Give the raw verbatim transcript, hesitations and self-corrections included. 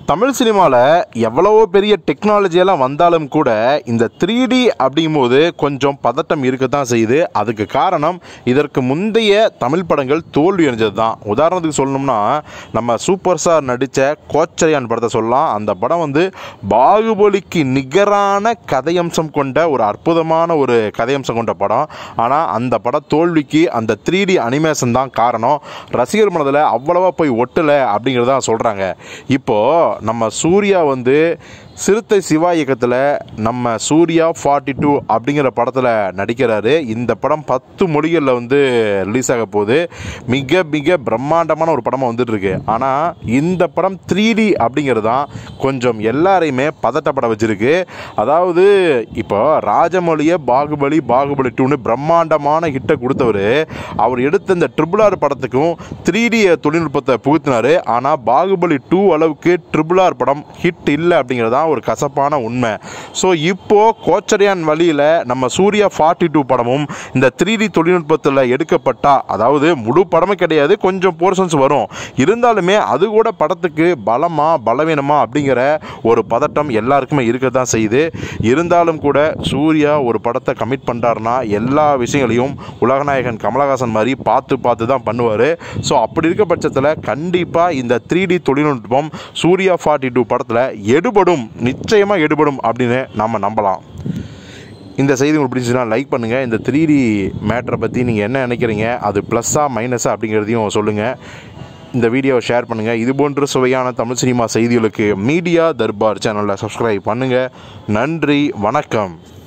தமிழ் சினிமாவில் எவ்வளவோ பெரிய டெக்னாலஜியெல்லாம் வந்தாலும் கூட இந்த த்ரீ டி அப்படிங்கும்போது கொஞ்சம் பதட்டம் இருக்க தான் செய்யுது. அதுக்கு காரணம் இதற்கு முந்தைய தமிழ் படங்கள் தோல்வி அடைஞ்சது தான். உதாரணத்துக்கு சொல்லணும்னா நம்ம சூப்பர் ஸ்டார் நடித்த கோச்சரியான் படத்தை சொல்லலாம். அந்த படம் வந்து பாகுபலிக்கு நிகரான கதையம்சம் கொண்ட ஒரு அற்புதமான ஒரு கதையம்சம் கொண்ட படம். ஆனால் அந்த பட தோல்விக்கு அந்த த்ரீ டி அனிமேஷன் தான் காரணம். ரசிகர் மனதில் அவ்வளவா போய் ஒட்டலை அப்படிங்கிறத சொல்கிறாங்க. இப்போது நம்ம சூர்யா வந்து சிறுத்தை சிவா இயக்கத்தில் நம்ம சூர்யா ஃபார்ட்டி டூ அப்படிங்கிற படத்தில் நடிக்கிறாரு. இந்த படம் பத்து மொழிகளில் வந்து ரிலீஸ் ஆக போகுது. மிக மிக பிரம்மாண்டமான ஒரு படமாக வந்துட்டுருக்கு. ஆனால் இந்த படம் த்ரீ டி அப்படிங்கிறது தான் கொஞ்சம் எல்லாரையுமே பதட்டப்பட வச்சுருக்கு. அதாவது இப்போ ராஜமௌலியை பாகுபலி பாகுபலி டூன்னு பிரம்மாண்டமான ஹிட்டை கொடுத்தவர் அவர் எடுத்த இந்த ட்ரிபிள் ஆர் படத்துக்கும் த்ரீ டி தொழில்நுட்பத்தை புகுத்தினார். ஆனால் பாகுபலி டூ அளவுக்கு ட்ரிபிள் ஆர் படம் ஹிட் இல்லை அப்படிங்கிறதான் ஒரு கசப்பான உண்மை. ஸோ இப்போ கோச்சரியான் வழியில் நம்ம சூர்யா ஃபார்ட்டி டூ படமும் இந்த த்ரீ டி தொழில்நுட்பத்தில் எடுக்கப்பட்டா, அதாவது முழு படமும் கிடையாது, கொஞ்சம் போர்ஷன்ஸ் வரும், இருந்தாலுமே அது கூட படத்துக்கு பலமா பலவீனமா அப்படிங்கிற ஒரு பதட்டம் எல்லாருக்குமே இருக்க தான் செய்யுது. இருந்தாலும் கூட சூர்யா ஒரு படத்தை கமிட் பண்ணுறாருன்னா எல்லா விஷயங்களையும் உலகநாயகன் கமலஹாசன் மாதிரி பார்த்து பார்த்து தான் பண்ணுவார். ஸோ அப்படி இருக்க பட்சத்தில் கண்டிப்பாக இந்த த்ரீ டி தொழில்நுட்பம் சூர்யா ஃபார்ட்டி டூ படத்தில் எடுபடும், நிச்சயமாக எடுபடும் அப்படின்னு நம்ம நம்பலாம். இந்த செய்தி உங்களுக்கு பிடிச்சிச்சுன்னா லைக் பண்ணுங்கள். இந்த த்ரீ டி மேட்டரை பற்றி நீங்கள் என்ன நினைக்கிறீங்க, அது ப்ளஸ்ஸா மைனஸா அப்படிங்கிறதையும் சொல்லுங்கள். இந்த வீடியோவை ஷேர் பண்ணுங்கள். இதுபோன்ற சுவையான தமிழ் சினிமா செய்திகளுக்கு மீடியா தர்பார் சேனலில் சப்ஸ்கிரைப் பண்ணுங்கள். நன்றி, வணக்கம்.